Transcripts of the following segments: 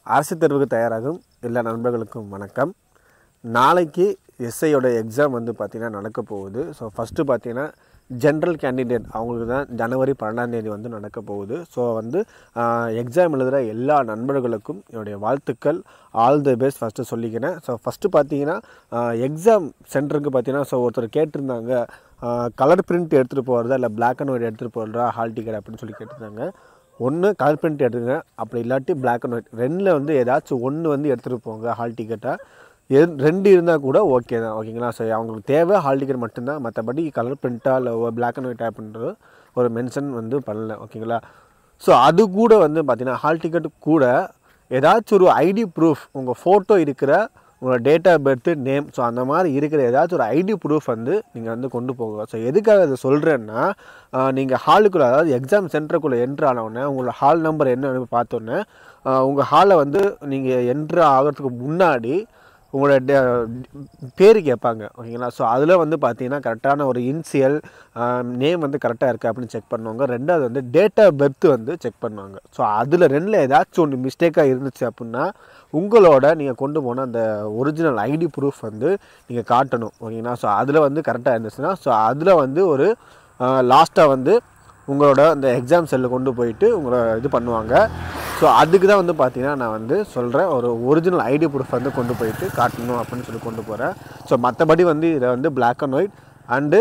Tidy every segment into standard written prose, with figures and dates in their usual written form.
அரசு தேர்வுக்கு தயாராகும் எல்லா நண்பர்களுக்கும் வணக்கம். நாளைக்கு எஸ்ஐயோட எக்ஸாம் வந்து பார்த்திங்கன்னா நடக்க போகுது. ஸோ ஃபஸ்ட்டு பார்த்திங்கன்னா ஜென்ரல் கேண்டிடேட் அவங்களுக்கு தான் ஜனவரி 12ஆம் தேதி வந்து நடக்க போகுது. ஸோ வந்து எக்ஸாம் எழுதுகிற எல்லா நண்பர்களுக்கும் என்னுடைய வாழ்த்துக்கள், ஆல் தி பெஸ்ட் ஃபஸ்ட்டு சொல்லிக்கிறேன். ஸோ ஃபஸ்ட்டு பார்த்திங்கன்னா எக்ஸாம் சென்டருக்கு பார்த்திங்கன்னா ஒருத்தர் கேட்டிருந்தாங்க, கலர் பிரிண்ட் எடுத்துகிட்டு போகிறதா இல்லை பிளாக் அண்ட் ஒயிட் எடுத்துகிட்டு போகிறதா ஹால் டிக்கெட் அப்படின்னு சொல்லி கேட்டிருந்தாங்க. ஒன்று கலர் பிரிண்ட் எடுத்துங்க, அப்படி இல்லாட்டி பிளாக் அண்ட் ஒயிட் ரெண்டில் வந்து ஏதாச்சும் ஒன்று வந்து எடுத்துகிட்டு போங்க ஹால் டிக்கெட்டாக. ரெண்டு இருந்தால் கூட ஓகே தான், ஓகேங்களா? ஸோ அவங்களுக்கு தேவை ஹால் டிக்கெட் மட்டும்தான், மற்றபடி கலர் பிரிண்ட்டாக இல்லை பிளாக் அண்ட் ஒயிட் அப்படின்றது ஒரு மென்ஷன் வந்து பண்ணல, ஓகேங்களா? ஸோ அது கூட வந்து பார்த்திங்கன்னா ஹால் டிக்கெட்டு கூட ஏதாச்சும் ஒரு ஐடி ப்ரூஃப், உங்கள் ஃபோட்டோ இருக்கிற உங்களோட date of birth, name, so அந்த மாதிரி இருக்கிற ஏதாச்சும் ஒரு ஐடி ப்ரூஃப் வந்து நீங்கள் வந்து கொண்டு போங்க. ஸோ எதுக்காக அதை சொல்கிறேன்னா, நீங்கள் ஹாலுக்குள்ளே, அதாவது எக்ஸாம் சென்டருக்குள்ளே என்ட்ரு ஆனவுடனே உங்களோட ஹால் நம்பர் என்னன்னு பார்த்தோன்னே உங்கள் ஹாலை வந்து நீங்கள் என்ட்ரு ஆகிறதுக்கு முன்னாடி உங்களோட பேர் கேட்பாங்க, ஓகேங்களா? ஸோ அதில் வந்து பார்த்தீங்கன்னா கரெக்டான ஒரு இனிஷியல் நேம் வந்து கரெக்டாக இருக்குது அப்படின்னு செக் பண்ணுவாங்க. ரெண்டாவது வந்து டேட் ஆஃப் பர்த் வந்து செக் பண்ணுவாங்க. ஸோ அதில் ரெண்டில் ஏதாச்சும் ஒன்று மிஸ்டேக்காக இருந்துச்சு அப்படின்னா உங்களோட நீங்கள் கொண்டு போன அந்த ஒரிஜினல் ஐடி ப்ரூஃப் வந்து நீங்கள் காட்டணும், ஓகேங்களா? ஸோ அதில் வந்து கரெக்டாக இருந்துச்சுன்னா ஸோ அதில் வந்து ஒரு லாஸ்ட்டாக வந்து உங்களோட அந்த எக்ஸாம் செல்லில் கொண்டு போயிட்டு உங்களை இது பண்ணுவாங்க. ஸோ அதுக்கு தான் வந்து பார்த்திங்கன்னா நான் வந்து சொல்கிறேன், ஒரு ஒரிஜினல் ஐடி ப்ரூஃப் வந்து கொண்டு போயிட்டு காட்டணும் அப்படின்னு சொல்லி கொண்டு போகிறேன். ஸோ மற்றபடி வந்து இதை வந்து black and white and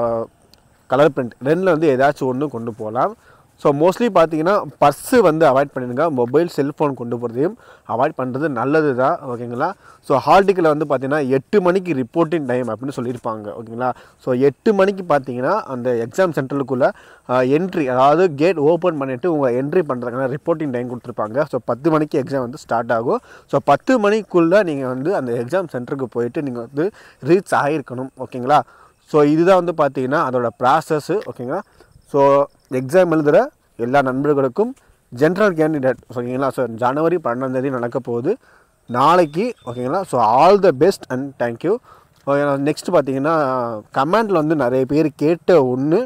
colour print ரெண்டில் வந்து ஏதாச்சும் ஒன்று கொண்டு போகலாம். ஸோ மோஸ்ட்லி பார்த்தீங்கன்னா பர்ஸு வந்து அவாய்ட் பண்ணிடுங்க, மொபைல் செல்ஃபோன் கொண்டு போகிறதையும் அவாய்ட் பண்ணுறது நல்லது தான், ஓகேங்களா? ஸோ ஹால் டிக்கெட்டில் வந்து பார்த்திங்கன்னா 8 மணிக்கு ரிப்போர்ட்டிங் டைம் அப்படின்னு சொல்லியிருப்பாங்க, ஓகேங்களா? ஸோ 8 மணிக்கு பார்த்தீங்கன்னா அந்த எக்ஸாம் சென்டருக்குள்ளே என்ட்ரி, அதாவது கேட் ஓப்பன் பண்ணிவிட்டு உங்கள் என்ட்ரி பண்ணுறதுக்கான ரிப்போர்ட்டிங் டைம் கொடுத்துருப்பாங்க. ஸோ 10 மணிக்கு எக்ஸாம் வந்து ஸ்டார்ட் ஆகும். ஸோ 10 மணிக்குள்ளே நீங்கள் வந்து அந்த எக்ஸாம் சென்டருக்கு போயிட்டு நீங்கள் வந்து ரீச் ஆகிருக்கணும், ஓகேங்களா? ஸோ இதுதான் வந்து பார்த்திங்கன்னா அதோடய ப்ராசஸ்ஸு, ஓகேங்களா? ஸோ எக்ஸாம் எழுதுகிற எல்லா நண்பர்களுக்கும் ஜென்ரல் கேண்டிடேட், ஓகேங்களா? ஸோ ஜனவரி 12ஆம் தேதி நடக்க போகுது நாளைக்கு, ஓகேங்களா? So all the best and thank you. Next பார்த்தீங்கன்னா கமெண்டில் வந்து நிறைய பேர் கேட்ட ஒன்று,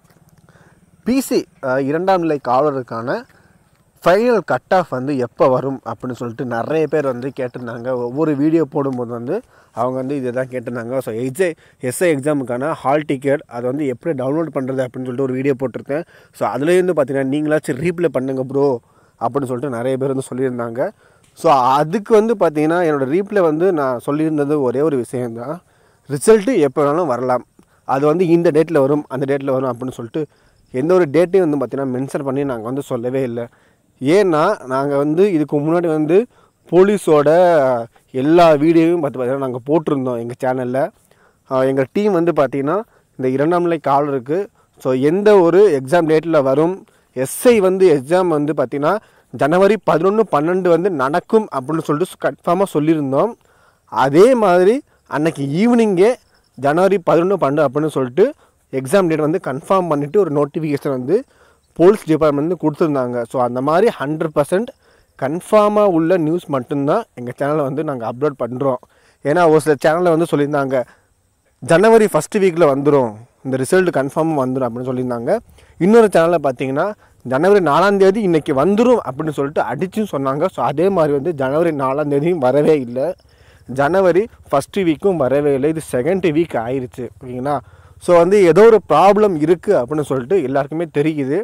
பிசி 2ஆம் நிலை காவலருக்கான ஃபைனல் கட் ஆஃப் வந்து எப்போ வரும் அப்படின்னு சொல்லிட்டு நிறைய பேர் வந்து கேட்டிருந்தாங்க. ஒவ்வொரு வீடியோ போடும்போது வந்து அவங்க வந்து இதை தான் கேட்டிருந்தாங்க. ஸோ எஸ்ஐ எக்ஸாமுக்கான ஹால் டிக்கெட் அதை வந்து எப்படி டவுன்லோட் பண்ணுறது அப்படின்னு சொல்லிட்டு ஒரு வீடியோ போட்டிருக்கேன். ஸோ அதுலேருந்து பார்த்தீங்கன்னா நீங்களாச்சும் ரீப்ளே பண்ணுங்க ப்ரோ அப்படின்னு சொல்லிட்டு நிறைய பேர் வந்து சொல்லியிருந்தாங்க. ஸோ அதுக்கு வந்து பார்த்திங்கன்னா என்னோடய ரீப்ளே வந்து நான் சொல்லியிருந்தது ஒரே ஒரு விஷயந்தான், ரிசல்ட்டு எப்போ வேணாலும் வரலாம், அது வந்து இந்த டேட்டில் வரும் அந்த டேட்டில் வரும் அப்படின்னு சொல்லிட்டு எந்த ஒரு டேட்டையும் வந்து பார்த்திங்கன்னா மென்ஷன் பண்ணி நாங்கள் வந்து சொல்லவே இல்லை. ஏன்னா நாங்கள் வந்து இதுக்கு முன்னாடி வந்து போலீஸோட எல்லா வீடியோவும் பார்த்திங்கன்னா நாங்கள் போட்டிருந்தோம் எங்கள் சேனலில். எங்கள் டீம் வந்து பார்த்திங்கன்னா இந்த 2ஆம் நிலை காவலருக்கு ஸோ எந்த ஒரு எக்ஸாம் டேட்டில் வரும், எஸ்ஐ வந்து எக்ஸாம் வந்து பார்த்திங்கன்னா ஜனவரி 11-12 வந்து நடக்கும் அப்படின்னு சொல்லிட்டு கன்ஃபார்மாக சொல்லியிருந்தோம். அதே மாதிரி அன்றைக்கி ஈவினிங்கே ஜனவரி 11-12 அப்படின்னு சொல்லிட்டு எக்ஸாம் டேட் வந்து கன்ஃபார்ம் பண்ணிவிட்டு ஒரு நோட்டிஃபிகேஷன் வந்து போலீஸ் டிபார்ட்மெண்ட் வந்து கொடுத்துருந்தாங்க. ஸோ அந்த மாதிரி 100% கன்ஃபார்மாக உள்ள நியூஸ் மட்டும்தான் எங்கள் சேனலில் வந்து நாங்கள் அப்லோட் பண்ணுறோம். ஏன்னா ஒரு சில சேனலில் வந்து சொல்லியிருந்தாங்க ஜனவரி ஃபஸ்ட்டு வீக்கில் வந்துடும், இந்த ரிசல்ட் கன்ஃபார்மாக வந்துடும் அப்படின்னு சொல்லியிருந்தாங்க. இன்னொரு சேனலில் பார்த்தீங்கன்னா ஜனவரி 4ஆம் தேதி இன்றைக்கி வந்துடும் அப்படின்னு சொல்லிட்டு அடிச்சும் சொன்னாங்க. ஸோ அதே மாதிரி வந்து ஜனவரி 4ஆம் தேதியும் வரவே இல்லை, ஜனவரி ஃபஸ்ட்டு வீக்கும் வரவே இல்லை, இது செகண்ட் வீக் ஆயிடுச்சு, ஓகேங்களா? ஸோ வந்து ஏதோ ஒரு ப்ராப்ளம் இருக்குது அப்படின்னு சொல்லிட்டு எல்லாருக்குமே தெரியுது.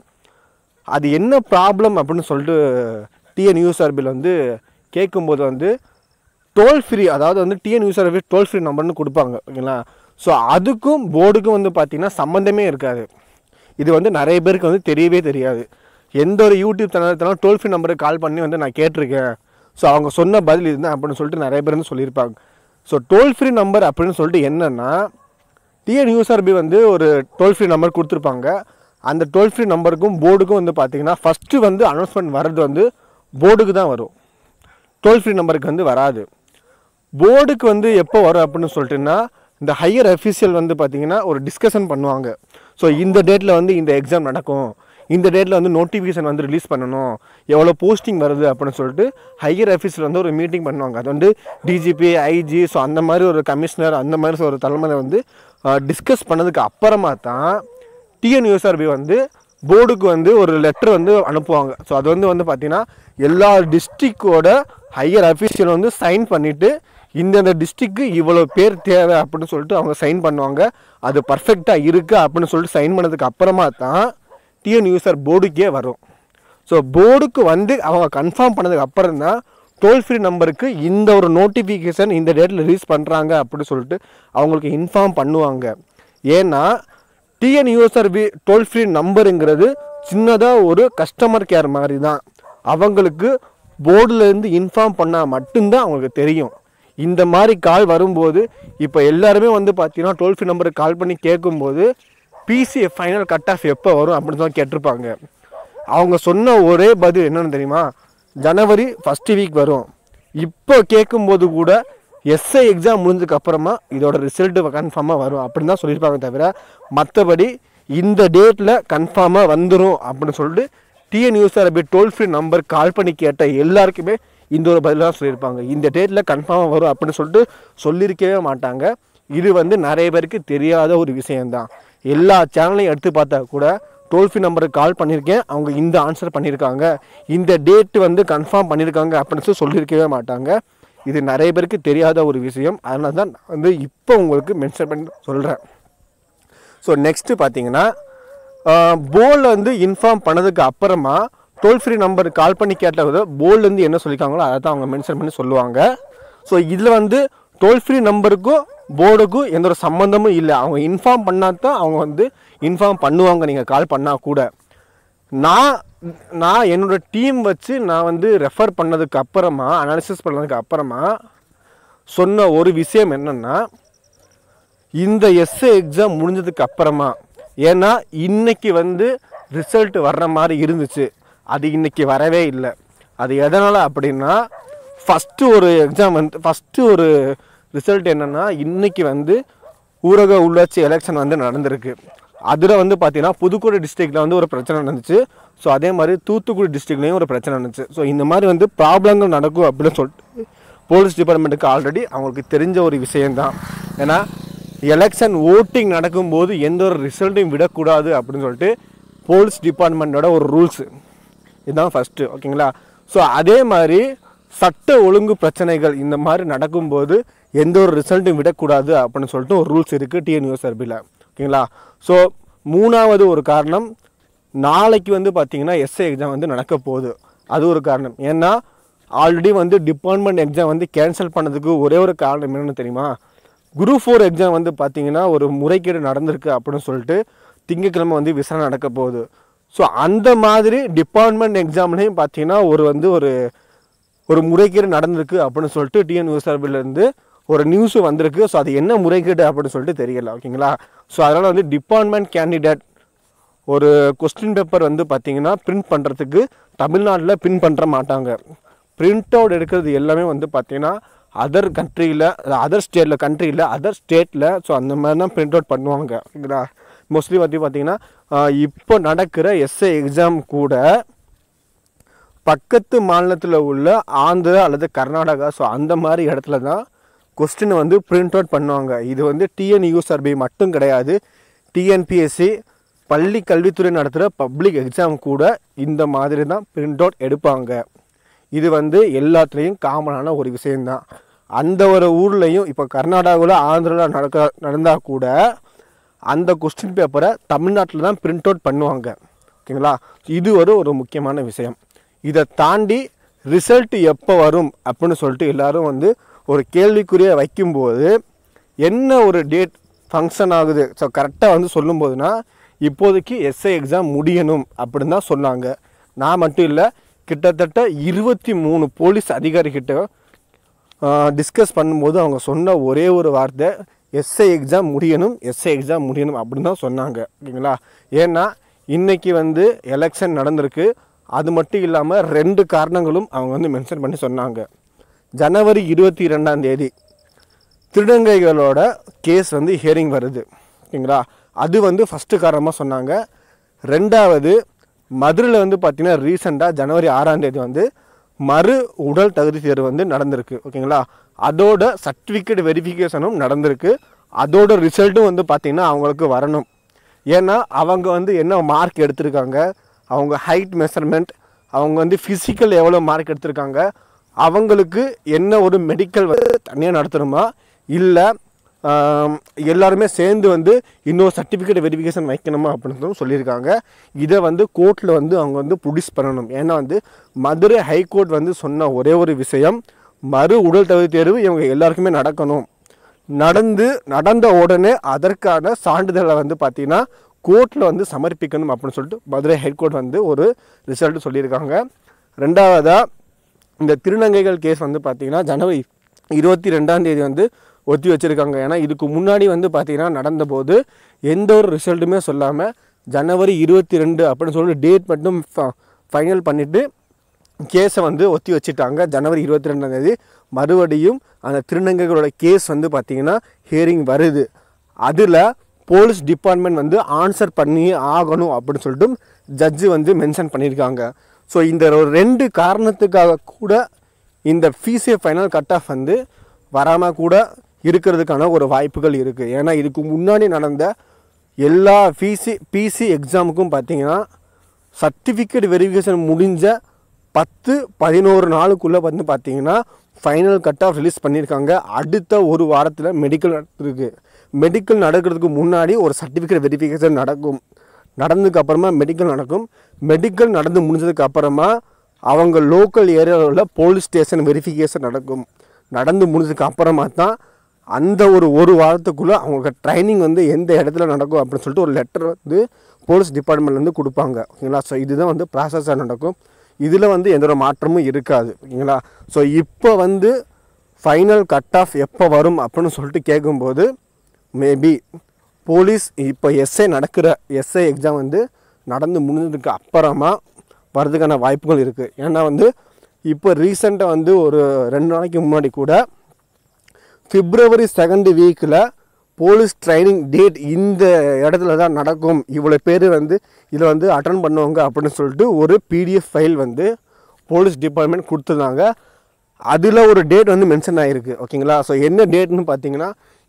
அது என்ன ப்ராப்ளம் அப்படின்னு சொல்லிட்டு டிஎன்யூஎஸ்ஆர்பியில் வந்து கேட்கும்போது வந்து டோல் ஃப்ரீ, அதாவது வந்து டிஎன்யூஎஸ்ஆர்பி டோல் ஃப்ரீ நம்பர்னு கொடுப்பாங்க, ஓகேங்களா? ஸோ அதுக்கும் போர்டுக்கும் வந்து பார்த்திங்கன்னா சம்மந்தமே இருக்காது. இது வந்து நிறைய பேருக்கு வந்து தெரியவே தெரியாது. எந்த ஒரு யூடியூப் சேனல் டோல் ஃப்ரீ நம்பருக்கு கால் பண்ணி வந்து நான் கேட்டிருக்கேன், ஸோ அவங்க சொன்ன பதில் இதுதான் அப்படின்னு சொல்லிட்டு நிறைய பேர் வந்து சொல்லியிருப்பாங்க. ஸோ டோல் ஃப்ரீ நம்பர் அப்படின்னு சொல்லிட்டு என்னென்னா, டிஎன்யூஎஸ்ஆர்பி வந்து ஒரு டோல் ஃப்ரீ நம்பர் கொடுத்துருப்பாங்க. அந்த டோல் ஃப்ரீ நம்பருக்கும் போர்டுக்கும் வந்து பார்த்திங்கன்னா ஃபஸ்ட்டு வந்து அனௌன்ஸ்மெண்ட் வர்றது வந்து போர்டுக்கு தான் வரும், டோல் ஃப்ரீ நம்பருக்கு வந்து வராது. போர்டுக்கு வந்து எப்போ வரும் அப்படின்னு சொல்லிட்டுன்னா இந்த ஹையர் அஃபீஷியல் வந்து பார்த்திங்கன்னா ஒரு டிஸ்கஷன் பண்ணுவாங்க. ஸோ இந்த டேட்டில் வந்து இந்த எக்ஸாம் நடக்கும், இந்த டேட்டில் வந்து நோட்டிஃபிகேஷன் வந்து ரிலீஸ் பண்ணணும், எவ்வளோ போஸ்டிங் வருது அப்படின்னு சொல்லிட்டு ஹையர் அஃபீஷியல் வந்து ஒரு மீட்டிங் பண்ணுவாங்க. அது வந்து டிஜிபி, ஐஜி, ஸோ அந்த மாதிரி ஒரு கமிஷனர், அந்த மாதிரி ஒரு தலைமையில் வந்து டிஸ்கஸ் பண்ணதுக்கு அப்புறமா தான் டிஎன்யூஎஸ்ஆர்பி வந்து போர்டுக்கு வந்து ஒரு லெட்டர் வந்து அனுப்புவாங்க. ஸோ அது வந்து பார்த்திங்கன்னா எல்லா டிஸ்ட்ரிக்டோட ஹையர் அஃபீஷியல் வந்து சைன் பண்ணிவிட்டு இந்தந்த டிஸ்ட்ரிக்கு இவ்வளோ பேர் தேவை அப்படின்னு சொல்லிட்டு அவங்க சைன் பண்ணுவாங்க. அது பர்ஃபெக்டாக இருக்குது அப்படின்னு சொல்லிட்டு சைன் பண்ணதுக்கு அப்புறமா தான் டிஎன்யூஎஸ்ஆர் போர்டுக்கே வரும். ஸோ போர்டுக்கு வந்து அவங்க கன்ஃபார்ம் பண்ணதுக்கு அப்புறம் தான் டோல் ஃப்ரீ நம்பருக்கு இந்த ஒரு நோட்டிஃபிகேஷன் இந்த டேட்டில் ரிலீஸ் பண்ணுறாங்க அப்படின்னு சொல்லிட்டு அவங்களுக்கு இன்ஃபார்ம் பண்ணுவாங்க. ஏன்னா டிஎன்யூஎஸ்ஆர் டோல் ஃப்ரீ நம்பருங்கிறது சின்னதாக ஒரு கஸ்டமர் கேர் மாதிரி தான். அவங்களுக்கு போர்டுலேருந்து இன்ஃபார்ம் பண்ணால் மட்டும்தான் அவங்களுக்கு தெரியும். இந்த மாதிரி கால் வரும்போது இப்போ எல்லாருமே வந்து பார்த்தீங்கன்னா டோல் ஃப்ரீ நம்பருக்கு கால் பண்ணி கேட்கும்போது பிசிஎஃப் ஃபைனல் கட் ஆஃப் எப்போ வரும் அப்படின்னு தான் கேட்டிருப்பாங்க. அவங்க சொன்ன ஒரே பதில் என்னென்னு தெரியுமா? ஜனவரி ஃபஸ்ட்டு வீக் வரும். இப்போ கேட்கும்போது கூட எஸ்ஐ எக்ஸாம் முடிஞ்சதுக்கு அப்புறமா இதோட ரிசல்ட்டு கன்ஃபார்மாக வரும் அப்படின்னு தான் சொல்லியிருப்பாங்க. தவிர மற்றபடி இந்த டேட்டில் கன்ஃபார்மாக வந்துடும் அப்படின்னு சொல்லிட்டு TNUSR toll free number call பண்ணி கேட்ட எல்லாருக்குமே இந்த ஒரு பதிலாக சொல்லியிருப்பாங்க. இந்த டேட்டில் கன்ஃபார்மாக வரும் அப்படின்னு சொல்லிட்டு சொல்லியிருக்கவே மாட்டாங்க. இது வந்து நிறைய பேருக்கு தெரியாத ஒரு விஷயந்தான். எல்லா சேனலையும் எடுத்து பார்த்தா கூட டோல் ஃப்ரீ நம்பருக்கு கால் பண்ணியிருக்கேன், அவங்க இந்த ஆன்சர் பண்ணியிருக்காங்க, இந்த டேட்டு வந்து கன்ஃபார்ம் பண்ணியிருக்காங்க அப்படின்னு சொல்லியிருக்கவே மாட்டாங்க. இது நிறைய பேருக்கு தெரியாத ஒரு விஷயம். அதனால தான் நான் வந்து இப்போ உங்களுக்கு மென்ஷன் பண்ணி சொல்கிறேன். ஸோ நெக்ஸ்ட்டு பார்த்தீங்கன்னா போர்டில் வந்து இன்ஃபார்ம் பண்ணதுக்கு அப்புறமா டோல் ஃப்ரீ நம்பருக்கு கால் பண்ணி கேட்டது போர்ட்லேருந்து என்ன சொல்லியிருக்காங்களோ அதை தான் அவங்க மென்ஷன் பண்ணி சொல்லுவாங்க. ஸோ இதில் வந்து டோல் ஃப்ரீ நம்பருக்கும் போர்டுக்கும் எந்த ஒரு சம்மந்தமும் இல்லை. அவங்க இன்ஃபார்ம் பண்ணால் தான் அவங்க வந்து இன்ஃபார்ம் பண்ணுவாங்க. நீங்கள் கால் பண்ணால் கூட நான் என்னோடய டீம் வச்சு நான் வந்து ரெஃபர் பண்ணதுக்கு அப்புறமா அனாலிசிஸ் பண்ணதுக்கு அப்புறமா சொன்ன ஒரு விஷயம் என்னென்னா, இந்த எஸ்ஏ எக்ஸாம் முடிஞ்சதுக்கு அப்புறமா, ஏன்னா இன்றைக்கி வந்து ரிசல்ட் வர்ற மாதிரி இருந்துச்சு, அது இன்றைக்கி வரவே இல்லை. அது எதனால் அப்படின்னா ஃபஸ்ட்டு ஒரு எக்ஸாம் வந்து ஃபஸ்ட்டு ஒரு ரிசல்ட் என்னென்னா இன்றைக்கி வந்து ஊரக உள்ளாட்சி எலெக்ஷன் வந்து நடந்திருக்கு. அதில் வந்து பார்த்திங்கன்னா புதுக்கோட்டை டிஸ்ட்ரிக்டில் வந்து ஒரு பிரச்சனை நடந்துச்சு. ஸோ அதே மாதிரி தூத்துக்குடி டிஸ்ட்ரிக்ட்லேயும் ஒரு பிரச்சனை நடந்துச்சு. ஸோ இந்த மாதிரி வந்து ப்ராப்ளங்கள் நடக்கும் அப்படின்னு சொல்லிட்டு போலீஸ் டிபார்ட்மெண்ட்டுக்கு ஆல்ரெடி அவங்களுக்கு தெரிஞ்ச ஒரு விஷயந்தான். ஏன்னா எலெக்ஷன் ஓட்டிங் நடக்கும்போது எந்த ஒரு ரிசல்ட்டையும் விடக்கூடாது அப்படின்னு சொல்லிட்டு போலீஸ் டிபார்ட்மெண்ட்டோட ஒரு ரூல்ஸு இதுதான் ஃபஸ்ட்டு. ஓகேங்களா? ஸோ அதே மாதிரி சட்ட ஒழுங்கு பிரச்சனைகள் இந்த மாதிரி நடக்கும்போது எந்த ஒரு ரிசல்ட்டும் விடக்கூடாது அப்படின்னு சொல்லிட்டு ஒரு ரூல்ஸ் இருக்குது டிஎன்யூஎஸ்ஆர்பியில். ஓகேங்களா? ஸோ மூணாவது ஒரு காரணம், நாளைக்கு வந்து பார்த்திங்கன்னா எஸ்ஐ எக்ஸாம் வந்து நடக்க போகுது. அது ஒரு காரணம். ஏன்னா ஆல்ரெடி வந்து டிபார்ட்மெண்ட் எக்ஸாம் வந்து கேன்சல் பண்ணதுக்கு ஒரே ஒரு காரணம் என்னென்னு தெரியுமா? குரூப் 4 எக்ஸாம் வந்து பார்த்திங்கன்னா ஒரு முறைகேடு நடந்திருக்கு அப்படின்னு சொல்லிட்டு திங்கட்கிழமை வந்து விசாரணை நடக்க போகுது. ஸோ அந்த மாதிரி டிபார்ட்மெண்ட் எக்ஸாம்லேயும் பார்த்திங்கன்னா ஒரு முறைகேடு நடந்திருக்கு அப்படின்னு சொல்லிட்டு டிஎன்யூஎஸ்ஆர்பிலேருந்து ஒரு நியூஸு வந்திருக்கு. ஸோ அது என்ன முறைகேடு அப்படின்னு சொல்லிட்டு தெரியல. ஓகேங்களா? ஸோ அதனால் வந்து டிபார்ட்மெண்ட் கேண்டிடேட் ஒரு கொஸ்டின் பேப்பர் வந்து பார்த்திங்கன்னா பிரிண்ட் பண்ணுறதுக்கு தமிழ்நாட்டில் பிரிண்ட் பண்ணுற மாட்டாங்க. பிரிண்ட் அவுட் எடுக்கிறது எல்லாமே வந்து பார்த்திங்கன்னா அதர் ஸ்டேட்டில் ஸோ அந்த மாதிரி தான் பிரிண்ட் அவுட் பண்ணுவாங்க. ஓகேங்களா? மோஸ்ட்லி வந்து பார்த்திங்கன்னா இப்போ நடக்கிற எஸ்ஐ எக்ஸாம் கூட பக்கத்து மாநிலத்தில் உள்ள ஆந்திரா அல்லது கர்நாடகா ஸோ அந்த மாதிரி இடத்துல தான் கொஸ்டினை வந்து பிரிண்ட் அவுட் பண்ணுவாங்க. இது வந்து டிஎன்யூஎஸ்ஆர்பி மட்டும் கிடையாது, டிஎன்பிஎஸ்சி பள்ளி கல்வித்துறை நடத்துகிற பப்ளிக் எக்ஸாம் கூட இந்த மாதிரி தான் பிரிண்ட் அவுட் எடுப்பாங்க. இது வந்து எல்லாத்துலேயும் காமனான ஒரு விஷயந்தான். அந்த ஒரு ஊர்லேயும் இப்போ கர்நாடகாவில் ஆந்திராவில் நடந்தால் கூட அந்த கொஸ்டின் பேப்பரை தமிழ்நாட்டில் தான் பிரிண்ட் அவுட் பண்ணுவாங்க. ஓகேங்களா? இது ஒரு முக்கியமான விஷயம். இதை தாண்டி ரிசல்ட் எப்போ வரும் அப்படின்னு சொல்லிட்டு எல்லோரும் வந்து ஒரு கேள்விக்குறியை வைக்கும்போது என்ன ஒரு டேட் ஃபங்க்ஷன் ஆகுது ஸோ கரெக்டாக வந்து சொல்லும்போதுனா இப்போதைக்கு எஸ்ஐ எக்ஸாம் முடியணும் அப்படின்னு தான் சொன்னாங்க. நான் மட்டும் இல்லை, கிட்டத்தட்ட 23 போலீஸ் அதிகாரிகிட்ட டிஸ்கஸ் பண்ணும்போது அவங்க சொன்ன ஒரே ஒரு வார்த்தை எஸ்ஐ எக்ஸாம் முடியணும் அப்படின்னு தான் சொன்னாங்க. ஓகேங்களா? ஏன்னா இன்றைக்கி வந்து எலெக்ஷன் நடந்திருக்கு. அது மட்டும் இல்லாமல் 2 காரணங்களும் அவங்க வந்து மென்ஷன் பண்ணி சொன்னாங்க. ஜனவரி 22 திருநங்கைகளோட கேஸ் வந்து ஹியரிங் வருது. ஓகேங்களா? அது வந்து ஃபஸ்ட்டு காரணமாக சொன்னாங்க. 2வது மதுரையில் வந்து பார்த்திங்கன்னா ரீசெண்டாக ஜனவரி 6 வந்து மறு உடல் தகுதி தேர்வு வந்து நடந்திருக்கு. ஓகேங்களா? அதோட சர்டிஃபிகேட் வெரிஃபிகேஷனும் நடந்திருக்கு. அதோட ரிசல்ட்டும் வந்து பார்த்திங்கன்னா அவங்களுக்கு வரணும். ஏன்னா அவங்க வந்து என்ன மார்க் எடுத்திருக்காங்க, அவங்க ஹைட் மெஷர்மெண்ட், அவங்க வந்து ஃபிசிக்கல் எவ்வளோ மார்க் எடுத்திருக்காங்க, அவங்களுக்கு என்ன ஒரு மெடிக்கல் வந்து தனியாக நடத்தணுமா, இல்லை எல்லாருமே சேர்ந்து வந்து இன்னொரு சர்டிஃபிகேட் வெரிஃபிகேஷன் வைக்கணுமா அப்படின்னு சொல்லியிருக்காங்க. இதை வந்து கோர்ட்டில் வந்து அவங்க வந்து ப்ரொடியூஸ் பண்ணணும். ஏன்னா வந்து மதுரை ஹைகோர்ட் வந்து சொன்ன ஒரே ஒரு விஷயம், மறு உடல் தகுதி தேர்வு இவங்க எல்லாருக்குமே நடக்கணும். நடந்த உடனே அதற்கான சான்றிதழை வந்து பார்த்திங்கன்னா கோர்ட்டில் வந்து சமர்ப்பிக்கணும் அப்படின்னு சொல்லிட்டு மதுரை ஹைகோர்ட் வந்து ஒரு ரிசல்ட் சொல்லியிருக்காங்க. ரெண்டாவதாக இந்த திருநங்கைகள் கேஸ் வந்து பார்த்திங்கன்னா ஜனவரி 22 வந்து ஒத்தி வச்சுருக்காங்க. ஏன்னா இதுக்கு முன்னாடி வந்து பார்த்திங்கன்னா நடந்தபோது எந்த ஒரு ரிசல்ட்டுமே சொல்லாமல் ஜனவரி 22 அப்படின்னு சொல்லிட்டு டேட் மட்டும் ஃபைனல் பண்ணிவிட்டு கேஸை வந்து ஒத்தி வச்சுட்டாங்க. ஜனவரி 22 மறுபடியும் அந்த திருநங்கைகளோட கேஸ் வந்து பார்த்திங்கன்னா ஹியரிங் வருது. அதில் போலீஸ் டிபார்ட்மெண்ட் வந்து ஆன்சர் பண்ணி ஆகணும் அப்படின்னு சொல்லிட்டு ஜட்ஜு வந்து மென்ஷன் பண்ணியிருக்காங்க. ஸோ இந்த 2 காரணத்துக்காக கூட இந்த பிசிஏ ஃபைனல் கட் ஆஃப் வந்து வராமல் கூட இருக்கிறதுக்கான ஒரு வாய்ப்புகள் இருக்குது. ஏன்னா இதுக்கு முன்னாடி நடந்த எல்லா பிசி எக்ஸாமுக்கும் பார்த்திங்கன்னா சர்டிஃபிகேட் வெரிஃபிகேஷன் முடிஞ்ச 10-11 நாளுக்குள்ளே வந்து பார்த்திங்கன்னா ஃபைனல் கட் ஆஃப் ரிலீஸ் பண்ணியிருக்காங்க. அடுத்த ஒரு வாரத்தில் மெடிக்கல் நடக்குது. மெடிக்கல் நடக்கிறதுக்கு முன்னாடி ஒரு சர்டிஃபிகேட் வெரிஃபிகேஷன் நடக்கும். நடந்ததுக்கு அப்புறமா மெடிக்கல் நடக்கும். மெடிக்கல் நடந்து முடிஞ்சதுக்கு அப்புறமா அவங்க லோக்கல் ஏரியாவில் உள்ள போலீஸ் ஸ்டேஷன் வெரிஃபிகேஷன் நடக்கும். நடந்து முடிஞ்சதுக்கு அப்புறமா தான் அந்த ஒரு வாரத்துக்குள்ளே அவங்களுக்கு ட்ரைனிங் வந்து எந்த இடத்துல நடக்கும் அப்படின்னு சொல்லிட்டு ஒரு லெட்டர் வந்து போலீஸ் டிபார்ட்மெண்ட்லேருந்து கொடுப்பாங்க. ஓகேங்களா. ஸோ இதுதான் வந்து ப்ராசஸாக நடக்கும். இதில் வந்து எந்த ஒரு மாற்றமும் இருக்காது. ஓகேங்களா. ஸோ இப்போ வந்து ஃபைனல் கட் ஆஃப் எப்போ வரும் அப்படின்னு சொல்லிட்டு கேட்கும்போது மேபி போலீஸ் இப்போ எஸ்ஐ எக்ஸாம் வந்து நடந்து முடிஞ்சதுக்கு அப்புறமா வர்றதுக்கான வாய்ப்புகள் இருக்குது. ஏன்னா வந்து இப்போ ரீசெண்டாக வந்து ஒரு 2 நாளைக்கு முன்னாடி கூட February 2 வீக்கில் போலீஸ் ட்ரைனிங் டேட் இந்த இடத்துல தான் நடக்கும், இவ்வளோ பேர் வந்து இதில் வந்து அட்டன் பண்ணுவாங்க அப்படின்னு சொல்லிட்டு ஒரு பிடிஎஃப் ஃபைல் வந்து போலீஸ் டிபார்ட்மெண்ட் கொடுத்துருந்தாங்க. அதில் ஒரு டேட் வந்து மென்ஷன் ஆகிருக்கு. ஓகேங்களா. ஸோ என்ன டேட்னு பார்த்தீங்கன்னா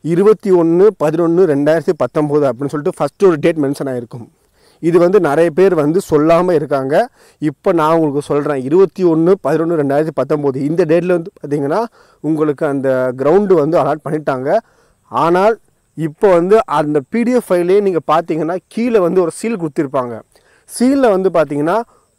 21/11/2019 அப்படின்னு சொல்லிட்டு ஃபஸ்ட்டு ஒரு டேட் மென்ஷன் ஆகிருக்கும். இது வந்து நிறைய பேர் வந்து சொல்லாமல் இருக்காங்க. இப்போ நான் உங்களுக்கு சொல்கிறேன், 21/11/2019 இந்த டேட்டில் வந்து பார்த்திங்கன்னா உங்களுக்கு அந்த கிரவுண்டு வந்து அலாட் பண்ணிட்டாங்க. ஆனால் இப்போ வந்து அந்த பிடிஎஃப் ஃபைலே நீங்கள் பார்த்தீங்கன்னா கீழே வந்து ஒரு சீல் கொடுத்துருப்பாங்க. சீலில் வந்து பார்த்திங்கன்னா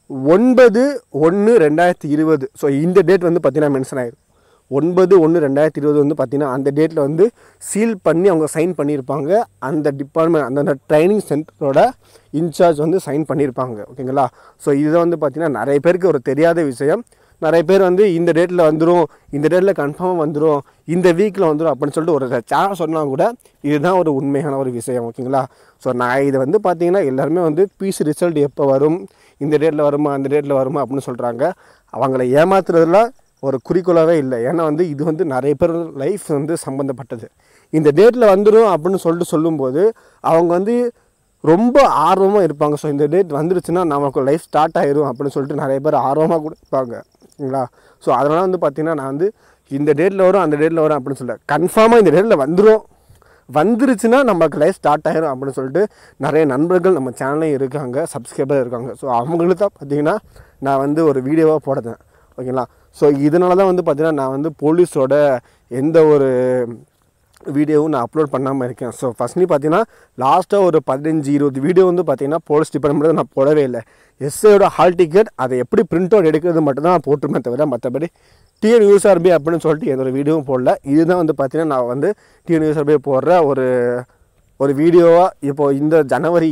9/1/2020. ஸோ இந்த டேட் வந்து பார்த்திங்கன்னா மென்ஷன் ஆகிடும். 9/1/2020 வந்து பார்த்திங்கன்னா அந்த டேட்டில் வந்து சீல் பண்ணி அவங்க சைன் பண்ணியிருப்பாங்க. அந்த டிபார்ட்மெண்ட் அந்த ட்ரைனிங் சென்டரோட இன்சார்ஜ் வந்து சைன் பண்ணியிருப்பாங்க. ஓகேங்களா. ஸோ இதை வந்து பார்த்திங்கன்னா நிறைய பேருக்கு ஒரு தெரியாத விஷயம். நிறைய பேர் வந்து இந்த டேட்டில் வந்துடும், இந்த டேட்டில் கன்ஃபார்மாக வந்துடும், இந்த வீக்கில் வந்துடும் அப்படின்னு சொல்லிட்டு ஒரு சேனல் சொன்னால் கூட இதுதான் ஒரு உண்மையான ஒரு விஷயம். ஓகேங்களா. ஸோ நான் இதை வந்து பார்த்திங்கன்னா எல்லாருமே வந்து பிசி ரிசல்ட் எப்போ வரும், இந்த டேட்டில் வருமா அந்த டேட்டில் வருமா அப்படின்னு சொல்கிறாங்க. அவங்கள ஏமாத்துறதுல ஒரு குறிக்கோளாகவே இல்லை. ஏன்னா வந்து இது வந்து நிறைய பேர் லைஃப் வந்து சம்மந்தப்பட்டது. இந்த டேட்டில் வந்துடும் அப்படின்னு சொல்லிட்டு சொல்லும்போது அவங்க வந்து ரொம்ப ஆர்வமாக இருப்பாங்க. ஸோ இந்த டேட் வந்துருச்சுன்னா நமக்கு லைஃப் ஸ்டார்ட் ஆயிரும் அப்படின்னு சொல்லிட்டு நிறைய பேர் ஆர்வமாக கூட இருப்பாங்க. ஓகேங்களா. ஸோ அதனால் வந்து பார்த்திங்கன்னா நான் வந்து இந்த டேட்டில் வரும் அந்த டேட்டில் வரும் அப்படின்னு சொல்ல, கன்ஃபார்மாக இந்த டேட்டில் வந்துருச்சுன்னா நமக்கு லைஃப் ஸ்டார்ட் ஆயிரும் அப்படின்னு சொல்லிட்டு நிறைய நண்பர்கள் நம்ம சேனல்லையும் இருக்காங்க, சப்ஸ்கிரைபர் இருக்காங்க. ஸோ அவங்களுக்கு தான் பார்த்திங்கன்னா நான் வந்து ஒரு வீடியோவாக போடுறேன். ஓகேங்களா. ஸோ இதனால தான் வந்து பார்த்திங்கன்னா நான் வந்து போலீஸோட எந்த ஒரு வீடியோவும் நான் அப்லோட் பண்ணாமல் இருக்கேன். ஸோ ஃபஸ்ட்லி பார்த்திங்கன்னா லாஸ்ட்டாக ஒரு 15-20 வீடியோ வந்து பார்த்திங்கன்னா போலீஸ் டிபார்ட்மெண்ட்டில் நான் போடவே இல்லை. எஸ்ஐயோட ஹால் டிக்கெட் அதை எப்படி பிரிண்ட் அவுட் எடுக்கிறது மட்டும் தான் போட்டுருமே தவிர மற்றபடி டிஎன்யூஎஸ்ஆர்பி அப்படின்னு சொல்லிட்டு எந்த ஒரு வீடியோவும் போடல. இதுதான் வந்து பார்த்திங்கன்னா நான் வந்து டிஎன்யூஎஸ்ஆர்பி போடுற ஒரு வீடியோவாக இப்போது இந்த ஜனவரி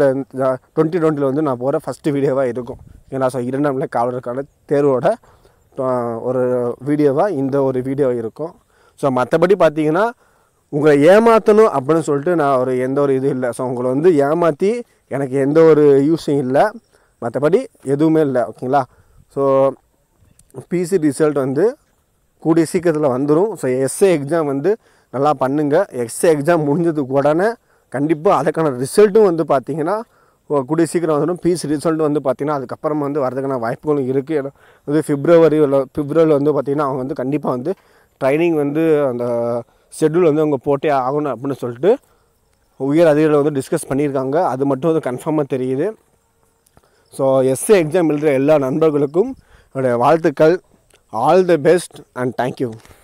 2020 வந்து நான் போகிற ஃபஸ்ட்டு வீடியோவாக இருக்கும். ஏன்னா ஸோ 2ஆம் நிலை காவலருக்கான தேர்வோட ஒரு வீடியோவாக இந்த ஒரு வீடியோ இருக்கும். ஸோ மற்றபடி பார்த்திங்கன்னா உங்களை ஏமாற்றணும் அப்படின்னு சொல்லிட்டு நான் எந்த ஒரு இது இல்லை. ஸோ உங்களை வந்து ஏமாற்றி எனக்கு எந்த ஒரு யூஸும் இல்லை, மற்றபடி எதுவுமே இல்லை. ஓகேங்களா. ஸோ பிசி ரிசல்ட் வந்து கூடிய சீக்கிரத்தில் வந்துடும். ஸோ எஸ்ஏ எக்ஸாம் வந்து நல்லா பண்ணுங்கள். எஸ்ஏ எக்ஸாம் முடிஞ்சதுக்கு உடனே கண்டிப்பாக அதுக்கான ரிசல்ட்டும் வந்து பார்த்திங்கன்னா கூடிய சீக்கிரம் வந்துடும். பிசி ரிசல்ட் வந்து பார்த்திங்கன்னா அதுக்கப்புறம் வந்து வரதுக்கான வாய்ப்புகளும் இருக்குது. ஏன்னா வந்து பிப்ரவரியில் வந்து பார்த்திங்கன்னா அவங்க வந்து கண்டிப்பாக வந்து ட்ரைனிங் வந்து அந்த ஷெட்யூல் வந்து அவங்க போட்டே ஆகணும் அப்படின்னு சொல்லிட்டு உயர் அதிகாரிகள் வந்து டிஸ்கஸ் பண்ணியிருக்காங்க. அது மட்டும் வந்து கன்ஃபார்மாக தெரியுது. ஸோ எஸ்ஏ எக்ஸாம் எழுதுகிற எல்லா நண்பர்களுக்கும் என்னுடைய வாழ்த்துக்கள். All the best and thank you.